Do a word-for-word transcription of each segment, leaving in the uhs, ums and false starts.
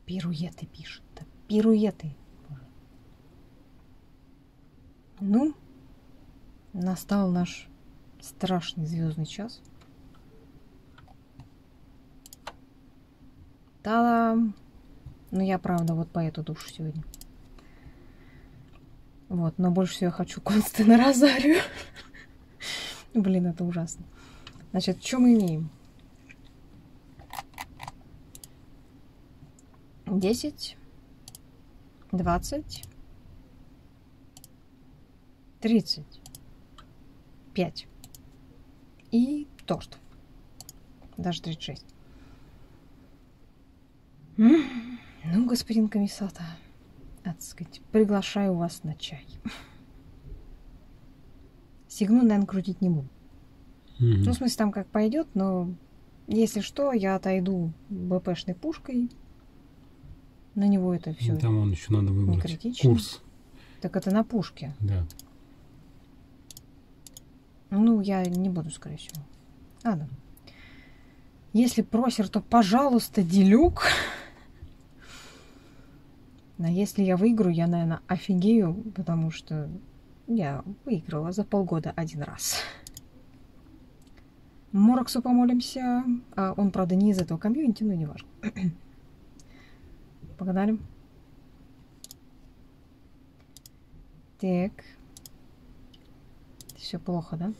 Пируеты пишет. Да, пируеты. Ну, настал наш страшный звездный час. Та-дам! Ну, я, правда, вот по эту душу сегодня. Вот, но больше всего я хочу консты на розарию. Блин, это ужасно. Значит, что мы имеем? десять, двадцать, тридцать, пять. И торт. Даже тридцать шесть. Ну, господин комиссата, так сказать, приглашаю вас на чай. Сигну, наверное, крутить не буду. Mm-hmm. Ну, в смысле, там как пойдет, но если что, я отойду БПшной пушкой. На него это все. Там он еще надо выбрать курс. Так это на пушке. Да. Ну, я не буду, скорее всего. Ладно. Если просер, то, пожалуйста, делюк. А если я выиграю, я, наверное, офигею, потому что я выиграла за полгода один раз. Мороксу помолимся. А он, правда, не из этого комьюнити, но не важно. Погнали. Так. Все плохо, да?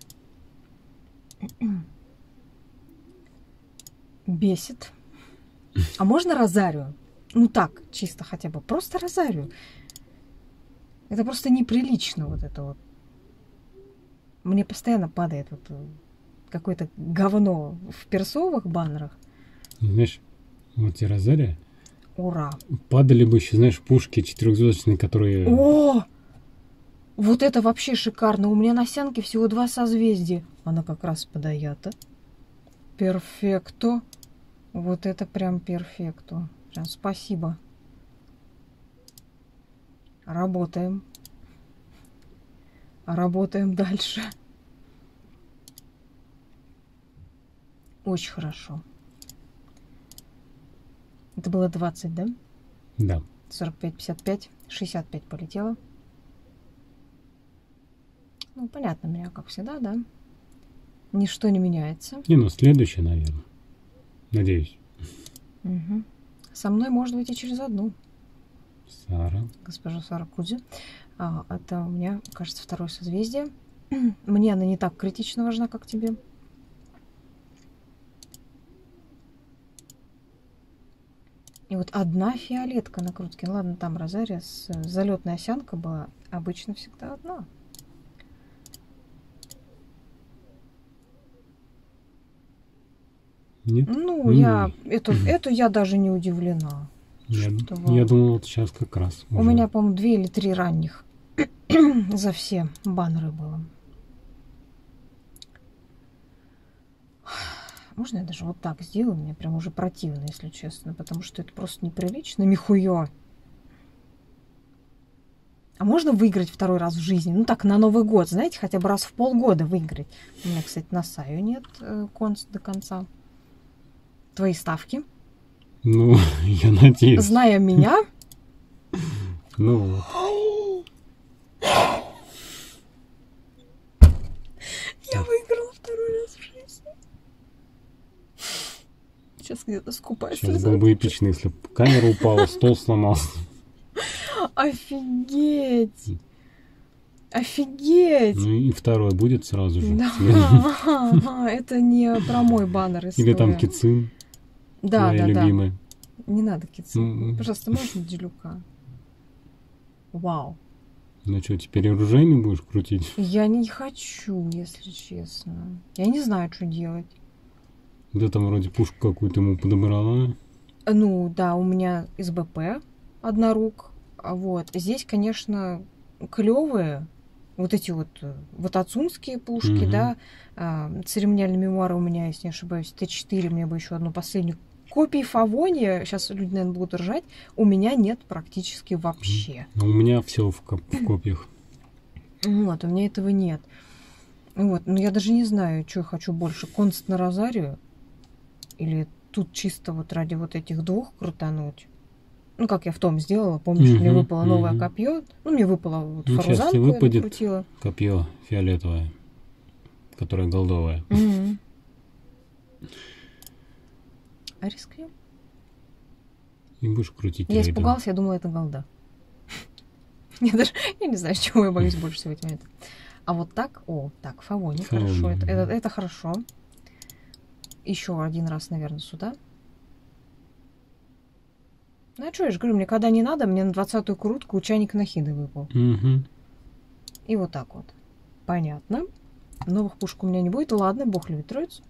Бесит. А можно розарию? Ну так, чисто хотя бы. Просто розарию. Это просто неприлично вот это вот. Мне постоянно падает вот какое-то говно в персовых баннерах. Знаешь, вот тебе розария. Ура. Падали бы еще, знаешь, пушки четырехзвездочные, которые... О! Вот это вообще шикарно. У меня на сянке всего два созвездия. Она как раз подает. Перфекто. Вот это прям перфекто. Прям спасибо. Работаем. Работаем дальше. Очень хорошо. Это было двадцать, да? Да. сорок пять, пятьдесят пять, шестьдесят пять полетело. Ну, понятно, у меня, как всегда, да? Ничто не меняется. Не, ну, следующее, наверное. Надеюсь. Угу. Со мной может быть и через одну. Сара. Госпожа Сара Кудзи. А, это у меня, кажется, второе созвездие. Мне она не так критично важна, как тебе. И вот одна фиолетка на крутке. Ладно, там розария с залетная осянка была. Обычно всегда одна. Нет? Ну, я эту, эту я даже не удивлена. Я, я думал, вот сейчас как раз. У уже. Меня, по-моему, две или три ранних за все баннеры было. Можно я даже вот так сделаю? Мне прям уже противно, если честно, потому что это просто неприлично. Михуё. А можно выиграть второй раз в жизни? Ну так, на Новый год, знаете, хотя бы раз в полгода выиграть. У меня, кстати, на Саю нет э, конст до конца. Твои ставки? Ну, я надеюсь. Зная меня... Ну... Я выиграла второй раз в жизни. Сейчас где-то скупаюсь. Сейчас было бы эпично, если бы камера упала, стол сломался. Офигеть! Офигеть! Ну и второй будет сразу же. Да, это не про мой баннер история. Или там Кицин. Да, да, любимая. Да. Не надо Кицин. Пожалуйста, можно Делюка? Вау. Ну что, теперь оружейный будешь крутить? Я не хочу, если честно. Я не знаю, что делать. Да там вроде пушку какую-то ему подобрала. Ну, да, у меня из БП однорук. Вот. Здесь, конечно, клевые вот эти вот вот ацунские пушки, угу. Да. А, церемониальные мемуары у меня, если не ошибаюсь, Т четыре. Мне бы еще одну последнюю. Копии Фавония, сейчас люди, наверное, будут ржать, у меня нет практически вообще. У меня все в, коп в копиях. Вот, у меня этого нет. Вот, но я даже не знаю, что я хочу больше. Конст на розарию? Или тут чисто вот ради вот этих двух крутануть? Ну, как я в том сделала, помнишь, Мгм, мне выпало новое мгм. копье. Ну, мне выпало вот Ну, сейчас фарузанку, тебе я выпадет. накрутила. Копье фиолетовое, которое голдовое. Мгм. А рискнем? И будешь крутить Я рейдом. испугалась, я думала, это голда. Я даже, я не знаю, чего я боюсь больше всего в эти моменты. А вот так, о, так, Фавони, Фавони, хорошо, это, мгм. это, это хорошо. Еще один раз, наверное, сюда. Ну, а что, я же говорю, мне когда не надо, мне на двадцатую крутку чайник нахиды выпал. Мгм. И вот так вот. Понятно. Новых пушек у меня не будет. Ладно, бог любит троицу.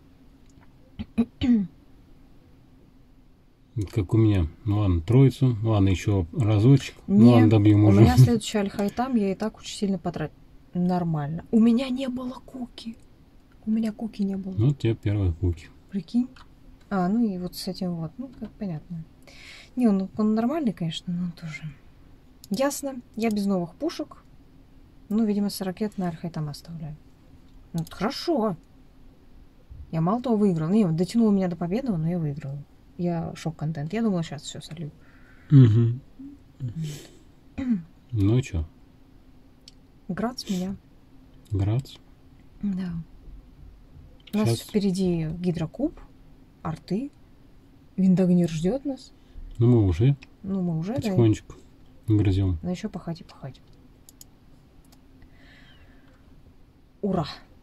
Как у меня. Ну ладно, троицу. Ладно, еще разочек. Ну Не, ладно, добьем у уже. меня следующий альхайтам, я и так очень сильно потратила. Нормально. У меня не было куки. У меня куки не было. Ну, у тебя первые куки. Прикинь. А, ну и вот с этим вот. Ну, как понятно. Не, он, он нормальный, конечно, но тоже. Ясно. Я без новых пушек. Ну, видимо, с ракет на альхайтам оставляю. Ну, это хорошо. Я мало того выиграла. Не, дотянула меня до победного, но я выиграла. Я шок-контент. Я думала, сейчас все солью. Угу. Ну что, Град с меня. Грац? Да. У нас Щас. впереди гидрокуб, арты. Виндагнир ждет нас. Ну мы уже Ну, мы уже, да. потихонечку грызем. Но еще пахать и пахать. Ура!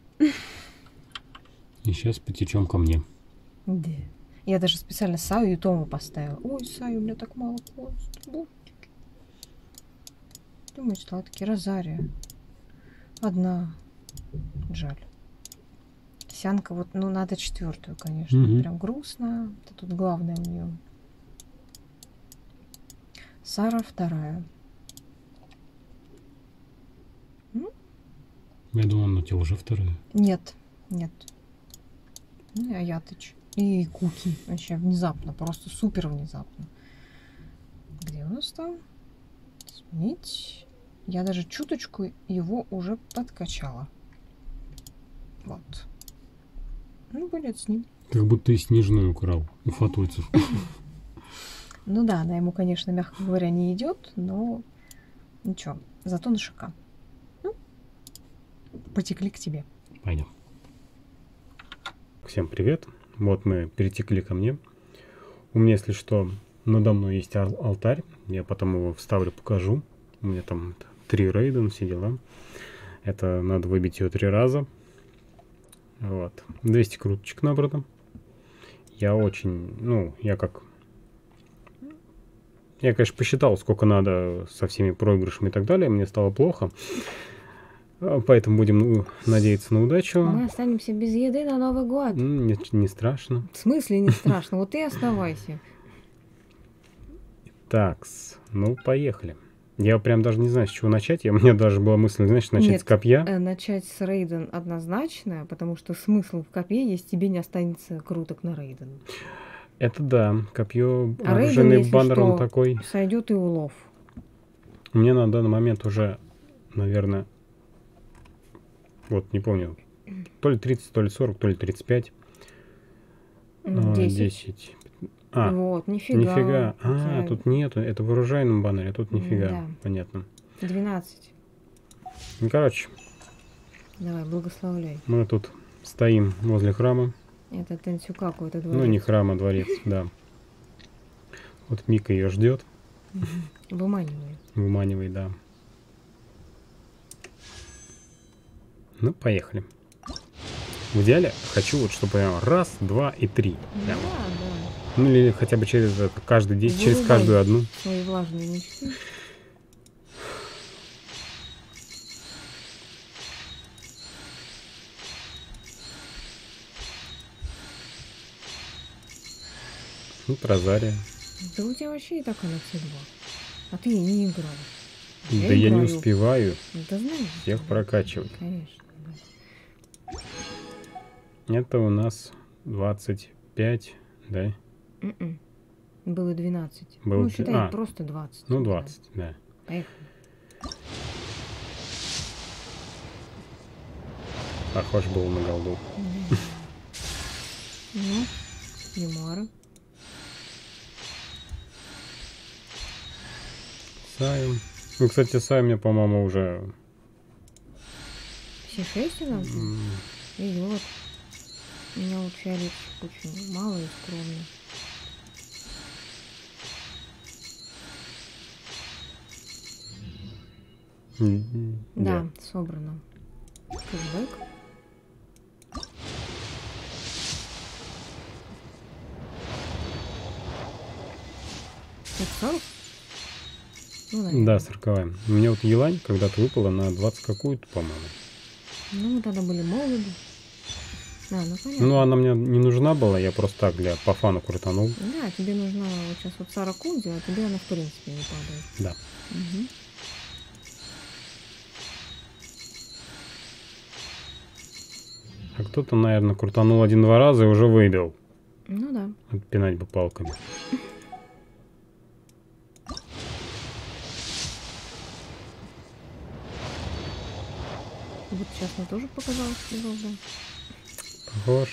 И сейчас потечем ко мне. Да. Я даже специально Саю и Тому поставила. Ой, Саю, у меня так мало кост. Бутики. Думаю, сладкий. Розария. Одна. Жаль. Сянка, вот, ну, надо четвертую, конечно. Мгм. Прям грустно. Это тут главное у нее. Сара вторая. Я думал, она у тебя уже вторая. Нет, нет. Ну и Аятыч. И Куки. Вообще внезапно, просто супер внезапно. Где у нас там? Сменить. Я даже чуточку его уже подкачала. Вот. Ну, будет с ним. Как будто и снежную украл у фатуйцев. Ну да, она ему, конечно, мягко говоря, не идет, но ничего. Зато на ШК. Ну, потекли к тебе. Пойдем. Всем привет. Вот мы перетекли ко мне. У меня, если что, надо мной есть ал- алтарь. Я потом его вставлю, покажу. У меня там это, три рейда, ну, все дела. Это надо выбить ее три раза. Вот. двести круточек набрано. Я очень, ну, я как... Я, конечно, посчитал, сколько надо со всеми проигрышами и так далее. Мне стало плохо. А, Поэтому будем ну, надеяться на удачу. Мы останемся без еды на Новый год. М, Не, не страшно. В смысле не страшно? Вот ты оставайся. Такс, ну поехали. Я прям даже не знаю, с чего начать. Я, у меня даже была мысль, знаешь, начать Нет, с копья. э, начать с Рейден однозначно, потому что смысл в копье, если тебе не останется круток на Рейден. Это да, копье, А Рейден, оружейный если баннер, он что, такой. сойдет и улов. У меня на данный момент уже, наверное, вот не помню, то ли тридцать, то ли сорок, то ли тридцать пять. Ну, а, десять. десять. А, Вот, нифига. нифига. А, Да. тут нету. Это в оружейном баннере, а тут нифига. Да. Понятно. двенадцать. Ну, короче, Давай, благословляй. мы тут стоим возле храма. Это Тенсюкаку, это Ну, дворец. не храм, а дворец, да. Вот Мика ее ждет. Выманиваю. Выманивай, да. Ну, поехали. В идеале хочу вот, чтобы прям раз, два и три. Да, Прям. да. Ну, или хотя бы через это, каждый день, через Вырубай. каждую одну. Свои влажные мечты. Вот Розария. Да у тебя вообще и так она цельва. А ты не играл. Да Я я не играю. успеваю Да знаешь. всех прокачивать. Конечно, да. Это у нас двадцать пять, да? М-м. Было двенадцать. Было ну, д- считай, а. просто двадцать. Ну, Да. двадцать, да. Поехали. Похож был на голду. Ну, Юмара. Саю. Ну, кстати, Сай мне, по-моему, уже... Все шесть у нас? Идет. У меня вот фиолетчик очень мало и скромный. Mm-hmm. Да, Yeah. собрано. Кэшбэк. Это сорок? Ну, наверное. Да, сороковая. У меня вот елань когда-то выпала на двадцать какую-то, по-моему. Ну, мы тогда были молоды. А, ну понятно. Ну, она мне не нужна была, я просто так для по фану крутанул. Да, тебе нужна вот сейчас вот Сара Кунди, а тебе она в принципе не падает. Да. Угу. А кто-то, наверное, крутанул один-два раза и уже выбил. Ну да. Отпинать бы палками. Вот сейчас мне тоже показалось, что да. Похож.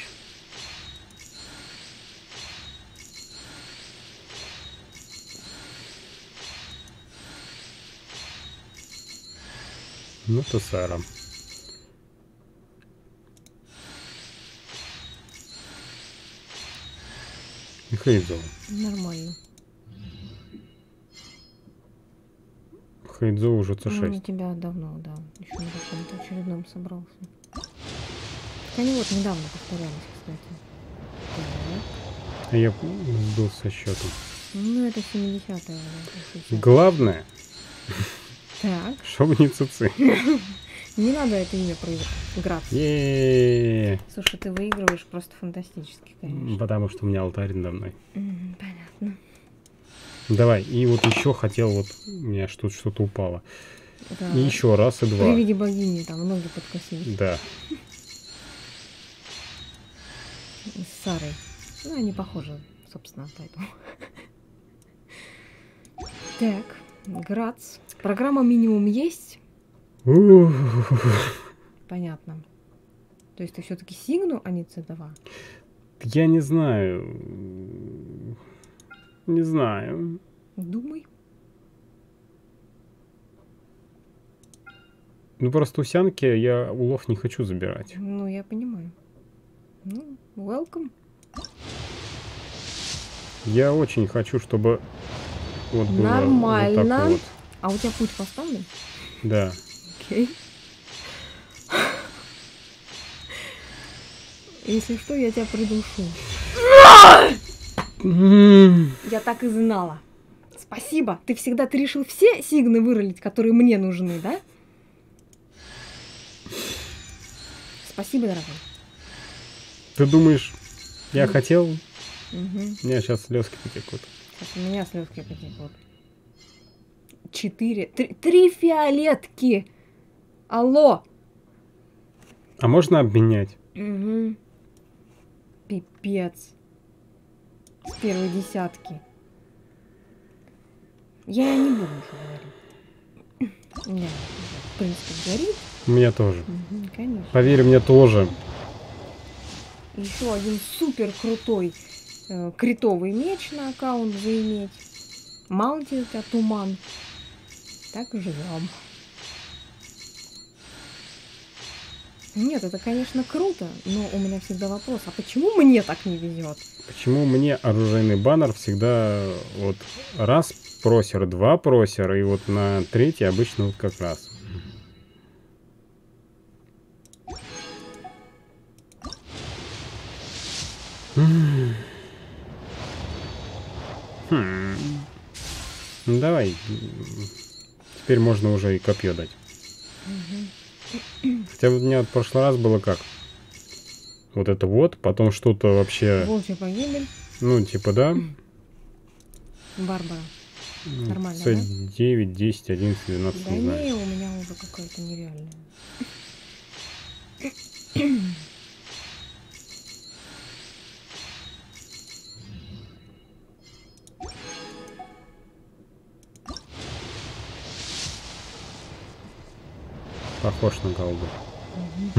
Ну, то Сара. И Хейдзо. Нормально. Хейдзо уже С Он у шесть. тебя давно, да. Еще на каком-то очередном собрался. Так они вот недавно повторялись, кстати. А я сбил со счетом. Ну, это семидесятые. Да, Главное, так. чтобы не цуцы. Не надо это имя проиграть. Е-е-е. Слушай, ты выигрываешь просто фантастически, конечно. Потому что у меня алтарь надо мной. М, понятно. Давай, и вот еще хотел, вот у меня что-то что-то упало. Да. И еще раз, и два. При виде богини там ноги подкосились. Да. С Сарой. Ну, они похожи, собственно, поэтому. Так, Грац. Программа минимум есть? Понятно. То есть ты все-таки Сигну, а не С два? Я не знаю. Не знаю. Думай. Ну просто у Сянки я улов не хочу забирать. Ну, я понимаю. Ну, welcome. Я очень хочу, чтобы вот было Нормально. вот так вот. А у тебя путь поставлен? Да. Окей. Если что, я тебя придушу. Я так и знала. Спасибо. Ты всегда ты решил все сигны выролить, которые мне нужны, да? Спасибо, дорогой. Ты думаешь, я Мгм. хотел? Угу. У меня сейчас слезки потекут. У меня слезки потекут. Четыре. Три, три фиолетки. Алло. А можно обменять? Угу. Пипец. С первой десятки. Я не буду ничего говорить. У меня, в принципе, горит. У меня тоже. Угу, конечно. Поверь, мне тоже. Еще один супер крутой э, критовый меч на аккаунт заиметь. Маунти это туман. Так и живем. Нет, это, конечно, круто, но у меня всегда вопрос, а почему мне так не везет? Почему мне оружейный баннер всегда вот раз просер, два просера, и вот на третий обычно вот как раз. Хм. Ну давай. Теперь можно уже и копье дать. Угу. Хотя у меня в прошлый раз было как? Вот это вот, потом что-то вообще... Волчья погибель. Ну, типа, да. Барбара. Нормально, С девять, десять, одиннадцать, двенадцать, Да не знаю. не, у меня уже какая-то нереальная. Похож на голду. Угу.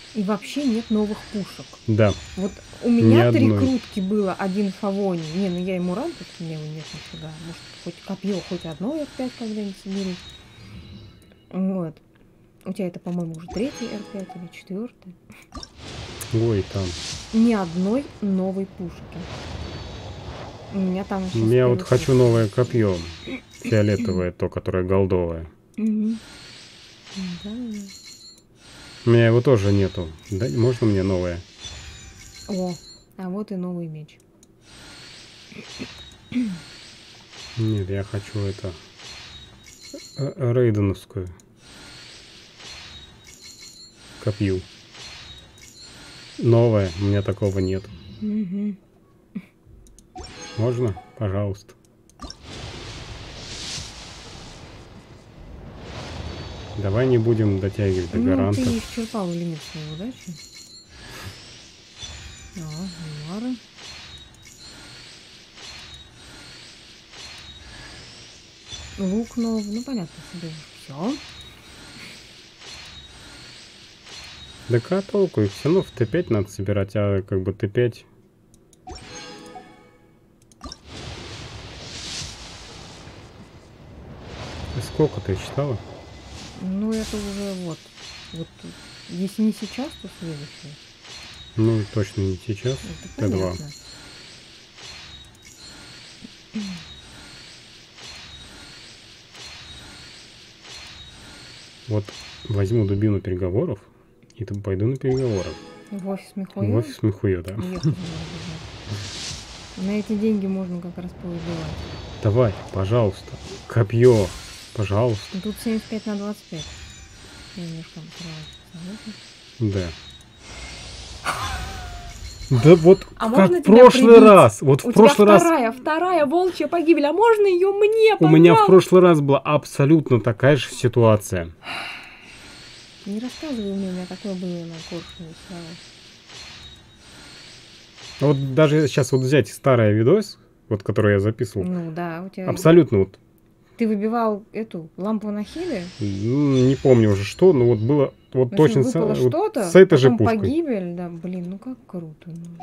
И вообще нет новых пушек. Да. Вот у меня Ни три одной. крутки было, один фавони. Не, ну я ему рад, потому что у меня его нет нифига. Может, хоть копье, хоть одно эр пять когда-нибудь соберу. Вот. У тебя это, по-моему, уже третий эр пять или четвертый. Ой, там. Ни одной новой пушки. У меня там сейчас Я вот первый хочу круг. новое копье. Фиолетовое, то, которое голдовое. Мгм. Да. У меня его тоже нету. Да, можно мне новое? О, а вот и новый меч. Нет, я хочу это... э, рейденовскую. Копью. Новое. У меня такого нет. Мгм. Можно? Пожалуйста. Давай не будем дотягивать до Ну, ты гаранта. исчерпал лимит своей удачи. А, Мара. Лук новый. Ну, понятно, себе все. Да какая толку? Их все равно в тэ пять надо собирать, а как бы тэ пять... И сколько ты считала? Ну, это уже вот. Вот если не сейчас, то следующий. Ну, точно не сейчас. Это тэ два. понятно. Вот возьму дубину переговоров и то пойду на переговоры. В офис Михуя. В офис Михуя, да. Ехать надо, да. На эти деньги можно как раз повыбивать. Давай, пожалуйста. Копье. Пожалуйста. Ну, тут семьдесят пять на двадцать пять. Я немножко обсралась. Да. Да вот А как можно в тебя прошлый прибить? раз. Вот У в прошлый тебя раз вторая, вторая волчья погибель. А можно ее мне, у меня в пожалуйста? прошлый раз была абсолютно такая же ситуация. Не рассказывай мне, у меня такое было на Коршуне. Вот даже сейчас вот взять старый видос, вот который я записывал, Ну да, у тебя... абсолютно вот, Ты выбивал эту лампу на хиле? ну, не помню уже что, но вот было вот В общем, точно с, выпало вот что-то, с этой же потом пушкой. погибель, да, блин, ну как круто. Ну.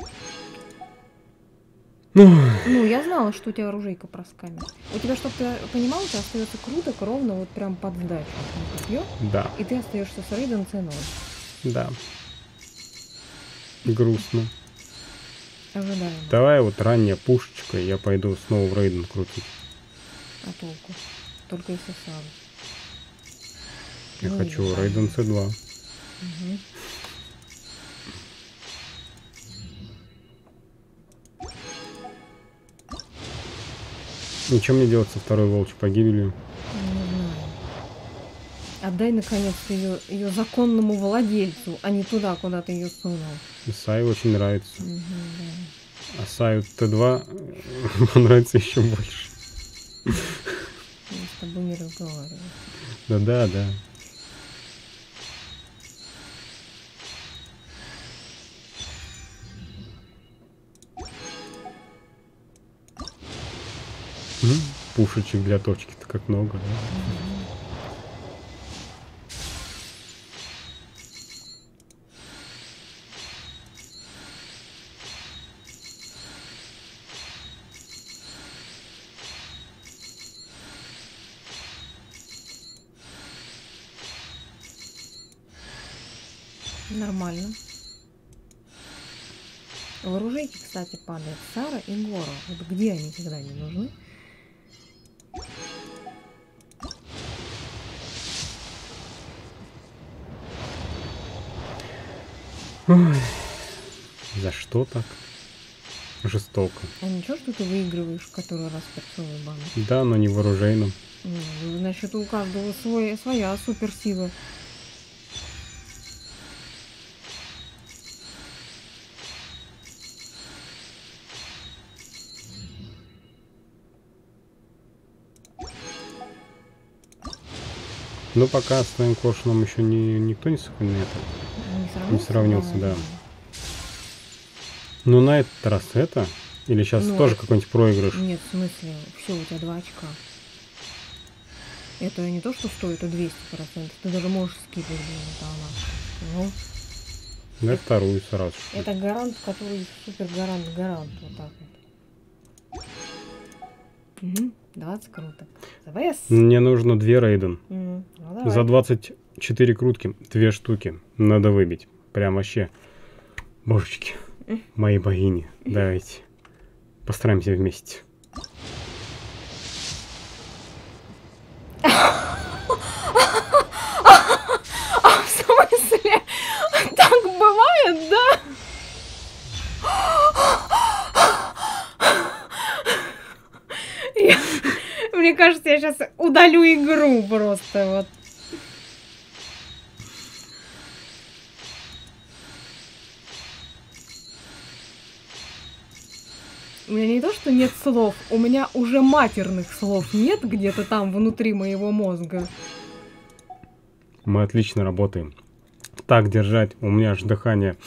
Ну, Ну, я знала, что у тебя оружейка проскамит. У тебя, чтобы ты понимал, у тебя остается круто, ровно, вот прям под сдачу. на копье, да, и ты остаешься с рейдом ценой. да. Грустно. Ожидаемо. Давай вот ранняя пушечка, я пойду снова в рейден крутить. А толку? Только если сам. Я Ну, хочу или рейден там. цэ два. Угу. И что мне делать со второй волчьей погибелью? Не знаю. Отдай, наконец-то, ее, ее законному владельцу, а не туда, куда ты ее сунул. Сай очень нравится. Угу, да. А Саю тэ два нравится еще больше. Я с тобой не разговариваю. Да-да, да. М, Пушечек для точки-то как много, да? Нормально. В оружейке, кстати, падает Сара и Гора. Вот где они, когда не нужны? Ой, за что так? Жестоко. А ничего, что ты выигрываешь который раз перцовый банк? Да, но не в оружейном. Ну, значит, у каждого свой, своя суперсила. Но пока с твоим Коршуном еще не, никто не, сохранил это. Не сравнился, Не сравнился, да. наверное. Ну на этот раз это? Или сейчас Ну, тоже это- какой-нибудь проигрыш? Нет, в смысле, все, у тебя два очка. Это не то, что стоит, это двести процентов. Ты даже можешь скипать, блин, это она. Ну, Да, вторую сразу. Это гарант, который супер гарант, гарант. Вот так вот. Угу, двадцать круто. ЗВС. Мне нужно две Рейден. Mm. Ну, За двадцать четыре крутки две штуки надо выбить. Прям вообще. Божечки, mm. мои богини. Давайте постараемся вместе. А в смысле? Так бывает, да? Я, мне кажется, я сейчас удалю игру просто вот. У меня не то, что нет слов, у меня уже матерных слов нет где-то там внутри моего мозга. Мы отлично работаем. Так держать, у меня аж дыхание.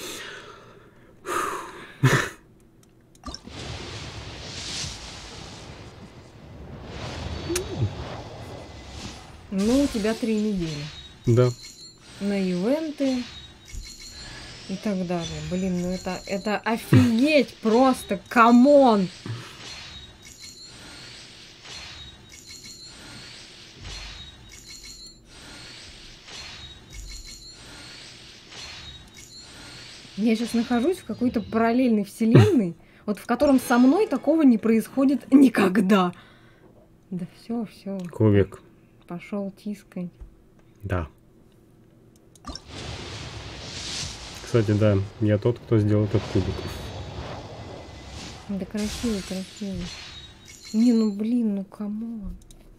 Ну, у тебя три недели. Да. На ивенты и так далее. Блин, ну это, это офигеть просто, камон! Я сейчас нахожусь в какой-то параллельной вселенной, вот в котором со мной такого не происходит никогда. Да все, все. Кубик. Пошел тискать. Да. Кстати, да, я тот, кто сделал этот кубик. Да красивый, красивый. Не, ну блин, ну камон.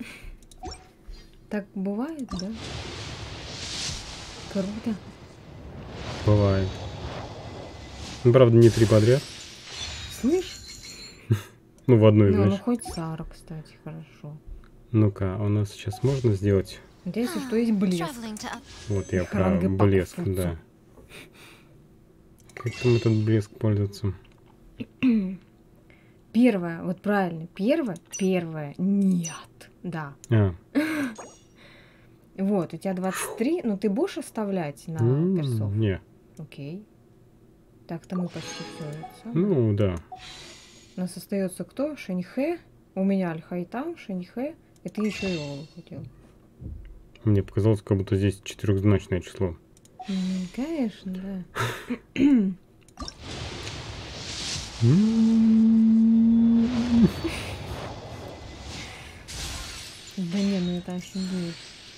Так бывает, да? Круто. Бывает. Ну, правда, не три подряд. Слышь? Ну, в одной, Ну, ну значит. хоть Сара, кстати, хорошо. Ну-ка, у нас сейчас можно сделать? Вот если что, есть блеск. Вот я Их про ранга блеск, паксутся. да. Как там этот блеск пользоваться? Первое, вот правильно, первое, первое, нет, да. А. Вот, у тебя двадцать три, но ты будешь оставлять на М, персов? Не. Окей. Так-то мы почти все. Ну, да. У нас остается кто? Шэньхэ. У меня Аль-Хайтам, Шэньхэ. И ты еще его хотел. Мне показалось, как будто здесь четырехзначное число. М, Конечно, да. Да не, ну это офигеть.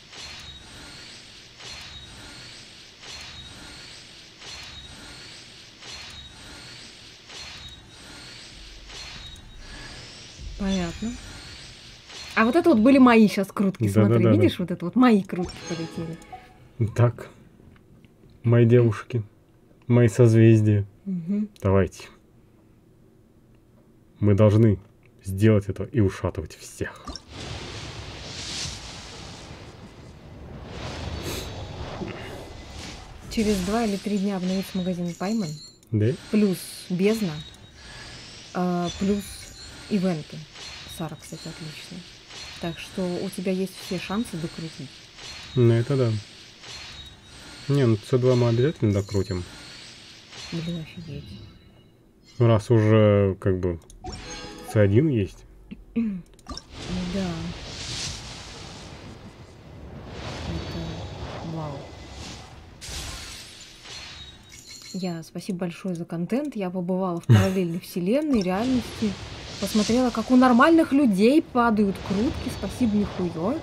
Понятно. А вот это вот были мои сейчас крутки, Да, смотри, да, да, видишь, да. вот это вот мои крутки полетели. Так. Мои девушки. Мои созвездия. Угу. Давайте. Мы должны сделать это и ушатывать всех. Через два или три дня обновится магазин Пайман, Да? плюс бездна, а, плюс ивенты. Сара, кстати, отлично. Так что у тебя есть все шансы докрутить. Ну, это да. Не, ну С два мы обязательно докрутим. Блин, офигеть. Раз уже, как бы, С один есть. Да. Это вау. Я спасибо большое за контент. Я побывала в параллельной вселенной, реальности. Посмотрела, как у нормальных людей падают крутки. Спасибо, нихуя.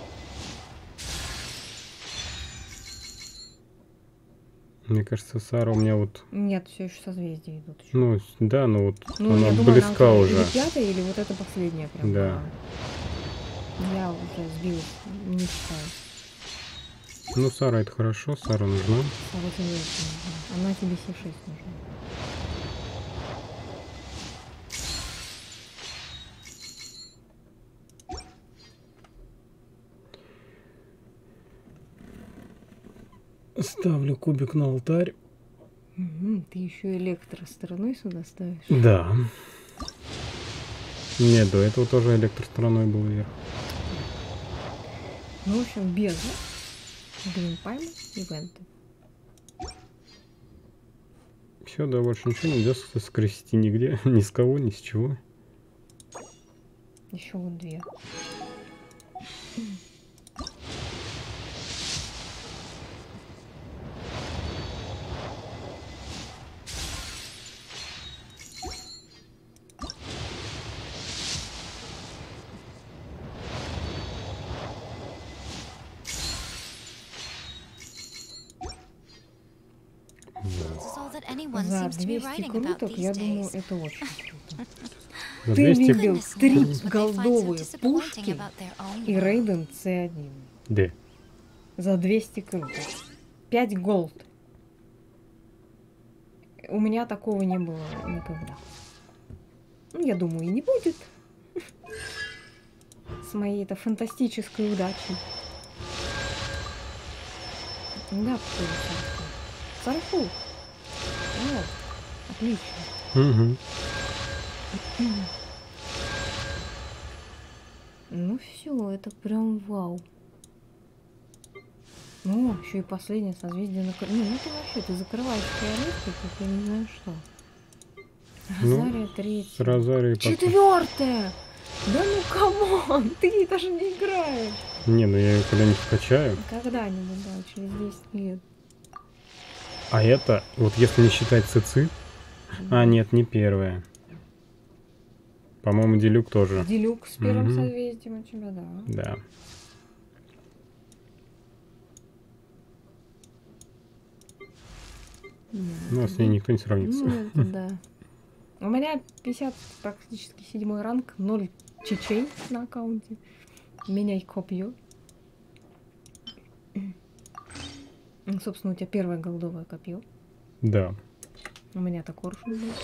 Мне кажется, Сара у меня вот... Нет, все еще созвездия идут. Еще. Ну, да, ну вот Ну, она я думаю, близка она уже. или пятая, или вот это последняя прям. Да. была. Я уже сбилась, не считаю. Ну, Сара, это хорошо, Сара нужна. Сара тебе очень нужна. Она тебе Си шесть нужна. Ставлю кубик на алтарь. Угу, ты еще электро стороной сюда ставишь? Да. Нет, до этого тоже электростороной был вверх. Ну, в общем, бездна, Гринпайм, ивенты. Все, да, больше ничего нельзя скрестить нигде, ни с кого, ни с чего. Еще вот две. За двести круток, я думаю, это очень круто. За Ты двести... видел три голдовые пушки и Рейден си один. Да. За двести круток. пять голд. У меня такого не было никогда. Ну, я думаю, и не будет. С моей-то фантастической удачей. Да, кто Сарфу. Вот. Отлично. Угу. Ну все, это прям вау. Ну, еще и последнее созвездие на... Ну, ну ты вообще, ты закрываешь фиолетки, как я не знаю что. Розария Ну, третья. Розария Четвертая! Да ну камон, ты ей даже не играешь. Не, ну я ее когда-нибудь скачаю. Когда-нибудь, да, через десять лет. А это, вот если не считать ЦЦ... Mm-hmm. А, нет, не первая. По-моему, Делюк тоже. Делюк с первым Mm-hmm. созвездием у тебя, да. Да. Нет, ну, с ней никто не сравнится. Ну, это да. У меня пятьдесят, практически седьмой ранг, ноль чечей на аккаунте. Меняй копье. Ну, собственно, у тебя первое голдовое копье. Да. У меня-то коршун был.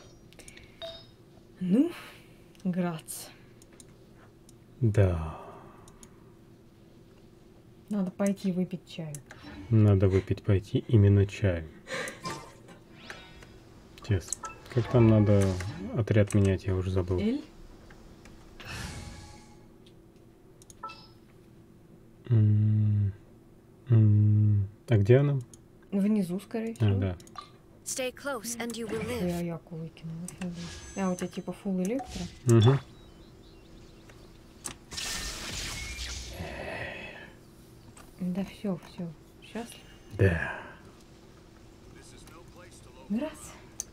Ну, грац. Да. Надо пойти выпить чаю. Надо выпить пойти именно чай. Тес. Как там надо отряд менять, я уже забыл. Эль? М-м-м. А где она? Внизу, скорее всего. А, да. Stay close and you will live. Я яку выкинула. А, у тебя типа фулл электро? Угу. Да все, все. Счастлив? Да. Раз.